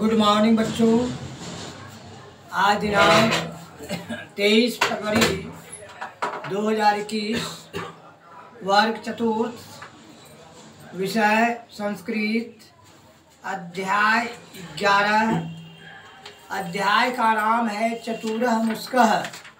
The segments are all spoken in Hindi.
गुड मॉर्निंग बच्चों। आज दिनांक 23 फरवरी 2021, वर्ग चतुर्थ, विषय संस्कृत, अध्याय 11। अध्याय का नाम है चतुरः मुष्कः।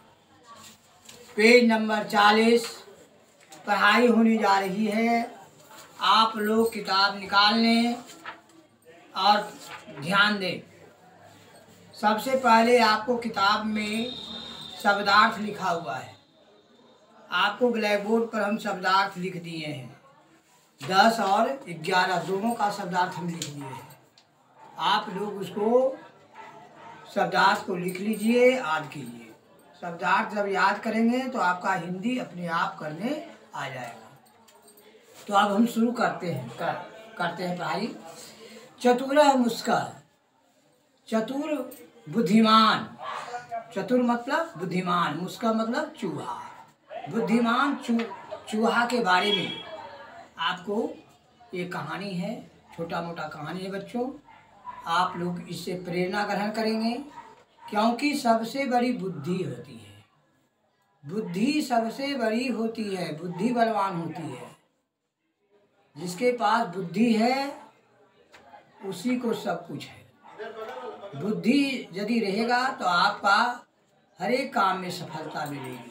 Page number 40। पढ़ाई होने जा रही है। आप लोग किताब निकाल लें और ध्यान दें। सबसे पहले आपको किताब में शब्दार्थ लिखा हुआ है। आपको ब्लैक बोर्ड पर हम शब्दार्थ लिख दिए हैं। 10 और 11 दोनों का शब्दार्थ हम लिख दिए हैं। आप लोग उसको शब्दार्थ को लिख लीजिए, याद कीजिए। शब्दार्थ जब याद करेंगे तो आपका हिंदी अपने आप करने आ जाएगा। तो अब हम शुरू करते हैं पढ़ाई। चतुरः मुष्कः। चतुर बुद्धिमान। चतुर मतलब बुद्धिमान, मुष्कः मतलब चूहा। बुद्धिमान चूहा के बारे में आपको ये कहानी है, छोटा मोटा कहानी है बच्चों। आप लोग इससे प्रेरणा ग्रहण करेंगे, क्योंकि सबसे बड़ी बुद्धि होती है। बुद्धि सबसे बड़ी होती है, बुद्धि बलवान होती है। जिसके पास बुद्धि है उसी को सब कुछ है। बुद्धि यदि रहेगा तो आपका हर एक काम में सफलता मिलेगी।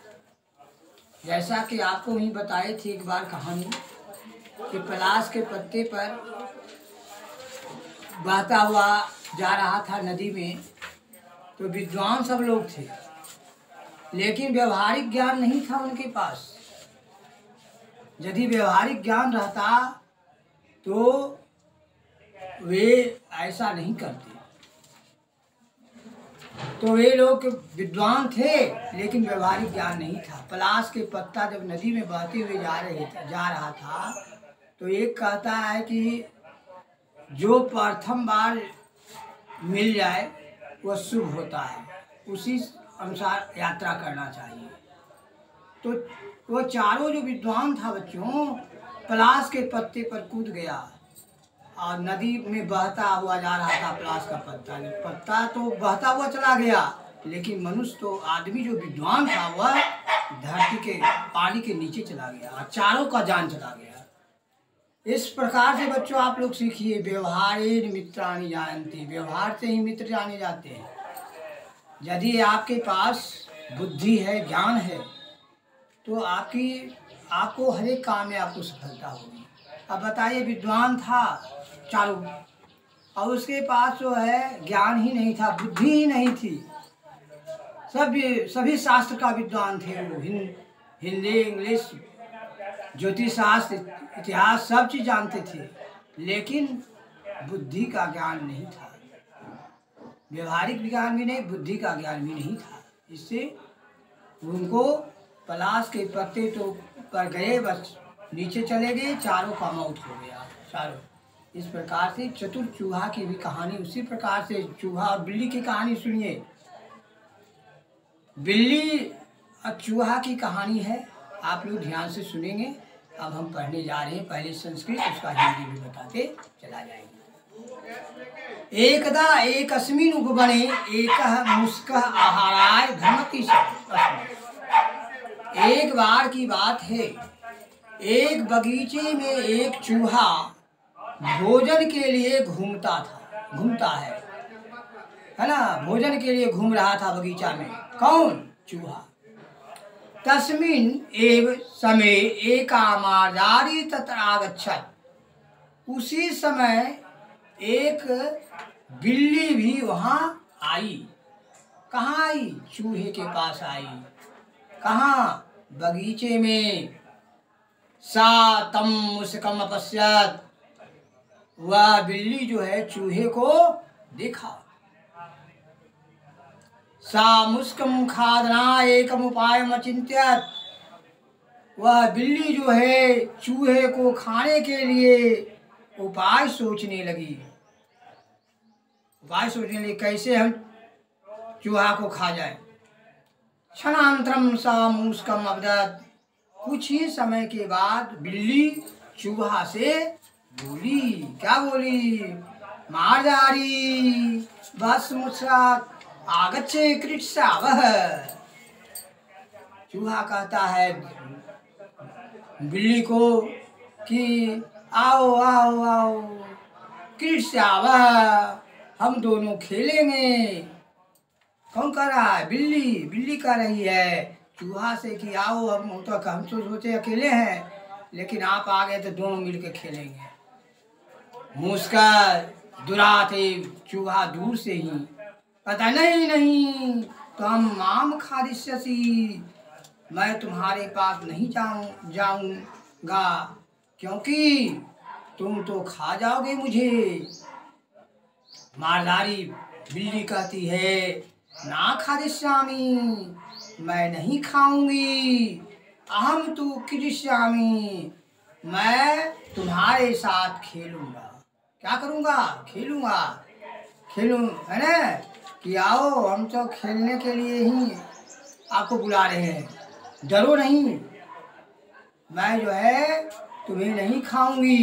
जैसा कि आपको ही बताए थे एक बार कहानी कि पलाश के पत्ते पर बहता हुआ जा रहा था नदी में। तो विद्वान सब लोग थे, लेकिन व्यवहारिक ज्ञान नहीं था उनके पास। यदि व्यवहारिक ज्ञान रहता तो वे ऐसा नहीं करते। तो वे लोग विद्वान थे, लेकिन व्यवहारिक ज्ञान नहीं था। पलाश के पत्ता जब नदी में बहते हुए जा रहा था तो एक कहता है कि जो प्रथम बार मिल जाए वह शुभ होता है, उसी अनुसार यात्रा करना चाहिए। तो वो चारों जो विद्वान था बच्चों, पलाश के पत्ते पर कूद गया और नदी में बहता हुआ जा रहा था। पलाश का पत्ता तो बहता हुआ चला गया, लेकिन मनुष्य तो आदमी जो विद्वान था वह धरती के पानी के नीचे चला गया और चारों का जान चला गया। इस प्रकार से बच्चों आप लोग सीखिए, व्यवहारेण मित्राणि जानते। व्यवहार से ही मित्र जाने जाते हैं। यदि आपके पास बुद्धि है, ज्ञान है, तो आपको हर एक काम में आपको सफलता होगी। अब बताइए, विद्वान था चारों और उसके पास जो है ज्ञान ही नहीं था, बुद्धि ही नहीं थी। सभी शास्त्र का विद्वान थे वो। हिंदी, इंग्लिश, ज्योतिष शास्त्र, इतिहास सब चीज़ जानते थे, लेकिन बुद्धि का ज्ञान नहीं था। व्यवहारिक ज्ञान भी नहीं, बुद्धि का ज्ञान भी नहीं था। इससे उनको पलाश के पत्ते तो पर गए, बस नीचे चले गए, चारों का मौत हो गया। चारों इस प्रकार से चतुर चूहा की भी कहानी उसी प्रकार से। चूहा और बिल्ली की कहानी सुनिए। बिल्ली और चूहा की कहानी है, आप लोग ध्यान से सुनेंगे। अब हम पढ़ने जा रहे हैं। पहले संस्कृत, उसका हिंदी भी बताते चला जाएंगे। एकदा एकस्मिन् उपवने एकः मुष्कः आहाराय भ्रमति स्म। एक बार की बात है, एक बगीचे में एक चूहा भोजन के लिए घूमता है ना। भोजन के लिए घूम रहा था बगीचा में। कौन? चूहा। तस्मिन् एव समय एका मार्जारी तत्र आगच्छत्। उसी समय एक बिल्ली भी वहाँ आई। कहाँ आई? चूहे के पास आई। कहाँ? बगीचे में। सा तम मुष्कम् अपश्यत्। वह बिल्ली जो है चूहे को देखा। सा मुष्कम् खादना एकम् उपायम् अचिन्त्यत्। वह बिल्ली जो है चूहे को खाने के लिए उपाय सोचने लगी। कैसे हम चूहा को खा जाए। क्षणांतरम सा मुष्कम् अवदत्। कुछ ही समय के बाद बिल्ली चूहा से बोली। क्या बोली? मार्जारी बस मुस्रा आगच्छे कृत्सावः। चूहा कहता है बिल्ली को कि आओ आओ आओ कृत्सावः, हम दोनों खेलेंगे। कौन कह रहा है? बिल्ली। बिल्ली कह रही है चूहा से कि आओ, अब हम तो सोचे अकेले हैं, लेकिन आप आ गए तो दोनों मिलकर खेलेंगे। मुस्का दुराते चूहा दूर से ही पता नहीं नहीं तुम माम खादिष्यसी, मैं तुम्हारे पास नहीं जाऊंगा क्योंकि तुम तो खा जाओगे मुझे। मारदारी बिल्ली कहती है ना खादिष्यामी, मैं नहीं खाऊंगी। अहम तो क्रीडिष्यामी, मैं तुम्हारे साथ खेलूंगा। क्या करूंगा? खेलूंगा। खेलूं है ना कि आओ, हम तो खेलने के लिए ही आपको बुला रहे हैं, डरो नहीं। मैं जो है तुम्हें नहीं खाऊंगी।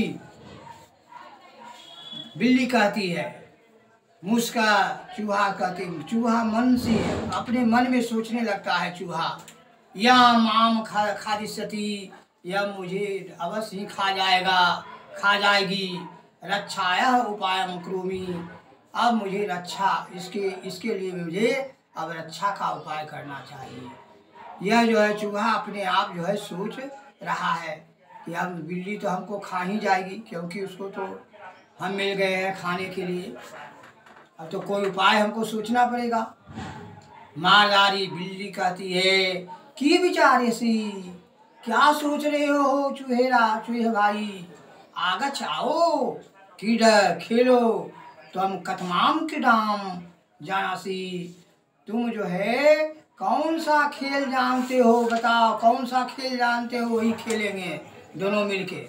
बिल्ली कहती है। मुस्का चूहा कहती, चूहा मन से अपने मन में सोचने लगता है चूहा, या माम खादिष्यति, यह मुझे अवश्य ही खा जाएगा, खा जाएगी। रक्षाया उपायम करोमि, अब मुझे रक्षा इसके लिए मुझे अब रक्षा का उपाय करना चाहिए। यह जो है चूहा अपने आप जो है सोच रहा है कि अब बिल्ली तो हमको खा ही जाएगी, क्योंकि उसको तो हम मिल गए हैं खाने के लिए, अब तो कोई उपाय हमको सोचना पड़ेगा। मारदारी बिल्ली कहती है कि विचार सी, क्या सोच रहे हो चूहे भाई? आगछ आओ, कीड खेलो, तुम कथमाम क्रीडाम जानासी, तुम जो है कौन सा खेल जानते हो, बताओ कौन सा खेल जानते हो, वही खेलेंगे दोनों मिलके।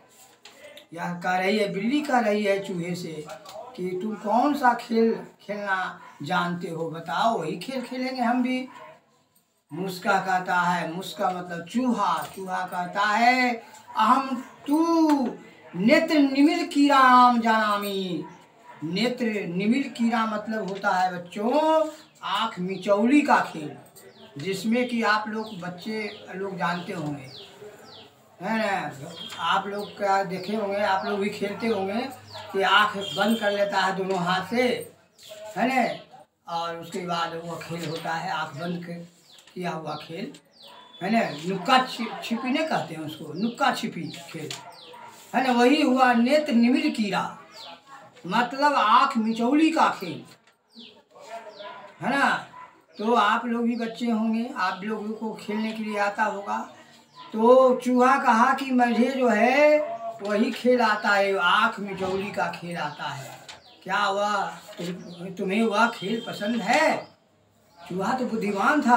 यह कह रही है, बिल्ली कह रही है चूहे से कि तुम कौन सा खेल खेलना जानते हो, बताओ वही खेल खेलेंगे हम भी। मुस्का कहता है, मुस्का मतलब चूहा, चूहा कहता है अहम तू नेत्र निमिल कीराम जानामी। नेत्र निमिल कीरा मतलब होता है बच्चों आँख मिचौली का खेल, जिसमें कि आप लोग बच्चे लोग जानते होंगे, है ना? आप लोग क्या देखे होंगे, आप लोग भी खेलते होंगे कि आँख बंद कर लेता है दोनों हाथ से, है ना, और उसके बाद वो खेल होता है आँख बंद किया हुआ खेल, है ना। नुक्का छिपी नहीं कहते हैं उसको, नुक्का छिपी खेल, है ना। वही हुआ नेत्र निमिल कीरा, मतलब आँख मिचौली का खेल, है ना। तो आप लोग भी बच्चे होंगे, आप लोगों को खेलने के लिए आता होगा। तो चूहा कहा कि मुझे जो है वही खेल आता है, आँख मिचौली का खेल आता है। क्या वह तुम्हें वह खेल पसंद है? चूहा तो बुद्धिमान था।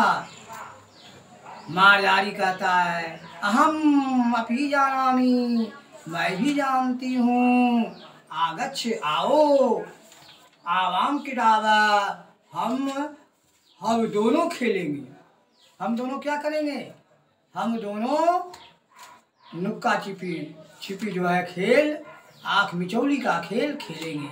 मारदारी कहता है अहम अपी जानामी, मैं भी जानती हूँ। आगच्छ आओ, आवाम किडावा, हम दोनों खेलेंगे। हम दोनों क्या करेंगे? हम दोनों नुक्का छिपी जो है खेल, आँख मिचौली का खेल खेलेंगे।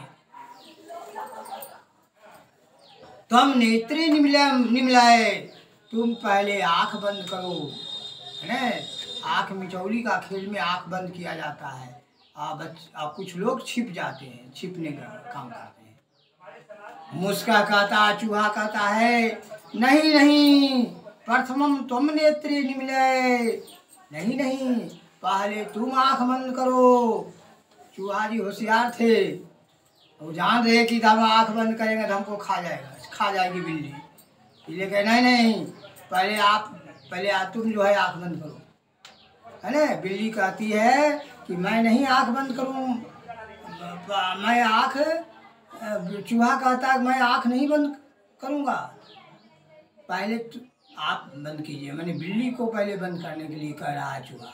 तुम नेत्रे निमलाए, तुम पहले आँख बंद करो, है ना। आँख मिचौली का खेल में आँख बंद किया जाता है, अब कुछ लोग छिप जाते हैं, छिपने का काम करते हैं। मुस्का कहता, चूहा कहता है नहीं नहीं, प्रथमम तुम नेत्रे निमलाए, नहीं नहीं, पहले तुम आँख बंद करो। चूहा जी होशियार थे, वो जान रहे कि हम आँख बंद करेंगे तो हमको खा जाएगी बिल्ली, इसलिए कहे नहीं नहीं, पहले आप तुम जो है आँख बंद करो, है ना। बिल्ली कहती है कि मैं नहीं आँख बंद करूँ, मैं आँख, चूहा कहता है मैं आँख नहीं बंद करूँगा, पहले आप बंद कीजिए। मैंने बिल्ली को पहले बंद करने के लिए कह रहा है चूहा।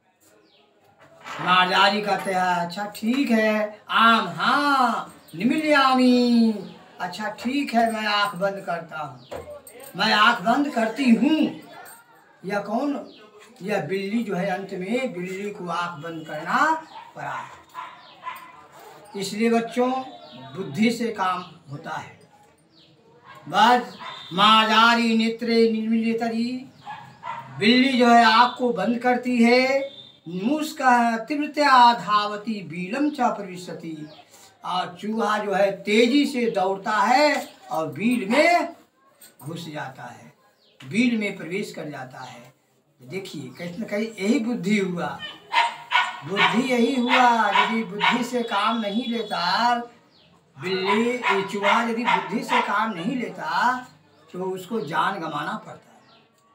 मारदारी कहते हैं अच्छा ठीक है, आम हाँ निमिल्यामी, अच्छा ठीक है मैं आँख बंद करता हूँ, मैं आँख बंद करती हूँ। यह कौन? यह बिल्ली जो है, अंत में बिल्ली को आँख बंद करना पड़ा। इसलिए बच्चों बुद्धि से काम होता है। बस माजारी नेत्रे निर्मिलितरी, बिल्ली जो है आँख को बंद करती है, मुस्का तीव्रतया धावती बीलम च प्रविशति, और चूहा जो है तेजी से दौड़ता है और बील में घुस जाता है, बील में प्रवेश कर जाता है। देखिए कहीं न कहीं यही बुद्धि हुआ, बुद्धि यही हुआ। यदि बुद्धि से काम नहीं लेता बिल्ली, चूहा यदि बुद्धि से काम नहीं लेता तो उसको जान गंवाना पड़ता है।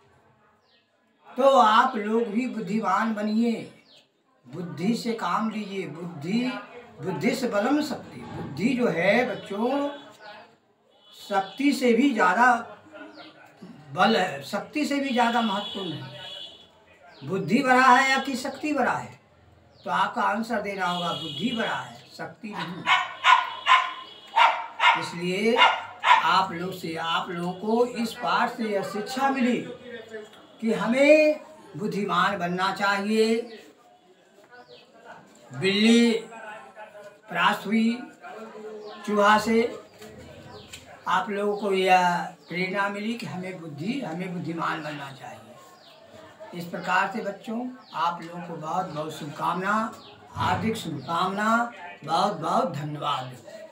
तो आप लोग भी बुद्धिमान बनिए, बुद्धि से काम लीजिए। बुद्धि से बलम शक्ति, बुद्धि जो है बच्चों शक्ति से भी ज़्यादा बल है, शक्ति से भी ज़्यादा महत्वपूर्ण है। बुद्धि बड़ा है या कि शक्ति बड़ा है? तो आपका आंसर देना होगा बुद्धि बड़ा है, शक्ति नहीं। इसलिए आप लोगों को इस पाठ से यह शिक्षा मिली कि हमें बुद्धिमान बनना चाहिए। बिल्ली परास्त हुई चूहा से, आप लोगों को यह प्रेरणा मिली कि हमें बुद्धिमान बनना चाहिए। इस प्रकार से बच्चों आप लोगों को बहुत बहुत शुभकामना, हार्दिक शुभकामना, बहुत बहुत धन्यवाद।